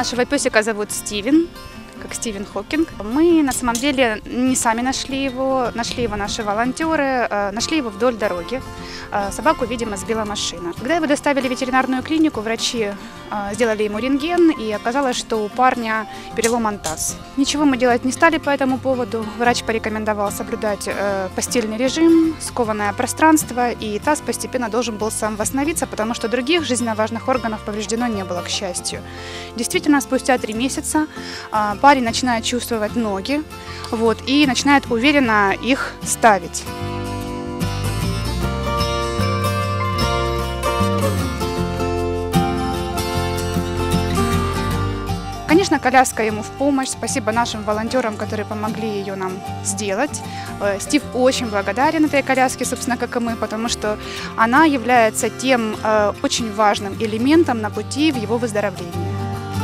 Нашего песика зовут Стивен, как Стивен Хокинг. Мы на самом деле не сами нашли его наши волонтеры, нашли его вдоль дороги. Собаку, видимо, сбила машина. Когда его доставили в ветеринарную клинику, врачи сделали ему рентген, и оказалось, что у парня перелом антаз. Ничего мы делать не стали по этому поводу. Врач порекомендовал соблюдать постельный режим, скованное пространство, и таз постепенно должен был сам восстановиться, потому что других жизненно важных органов повреждено не было, к счастью. Действительно, спустя 3 месяца парень начинает чувствовать ноги, и начинает уверенно их ставить. Конечно, коляска ему в помощь. Спасибо нашим волонтерам, которые помогли ее нам сделать. Стив очень благодарен этой коляске, собственно, как и мы, потому что она является тем очень важным элементом на пути в его выздоровление.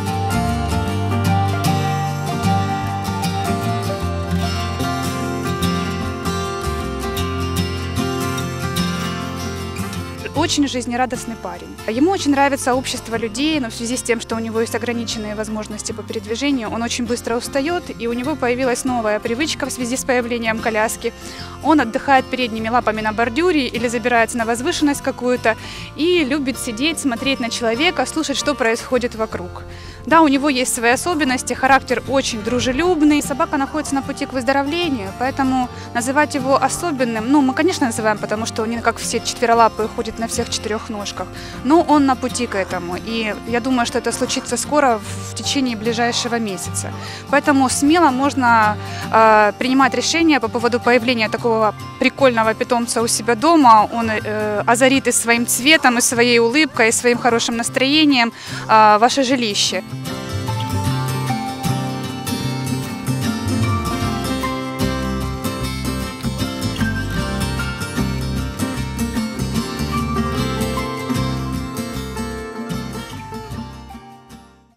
Очень жизнерадостный парень. Ему очень нравится общество людей, но в связи с тем, что у него есть ограниченные возможности по передвижению, он очень быстро устает, и у него появилась новая привычка в связи с появлением коляски. Он отдыхает передними лапами на бордюре или забирается на возвышенность какую-то и любит сидеть, смотреть на человека, слушать, что происходит вокруг. Да, у него есть свои особенности, характер очень дружелюбный. Собака находится на пути к выздоровлению, поэтому называть его особенным, мы, конечно, называем, потому что он не как все четверолапые ходит на всех 4 ножках, но он на пути к этому. И я думаю, что это случится скоро, в течение ближайшего месяца. Поэтому смело можно принимать решения по поводу появления такого прикольного питомца у себя дома. Он озарит и своим цветом, и своей улыбкой, и своим хорошим настроением ваше жилище.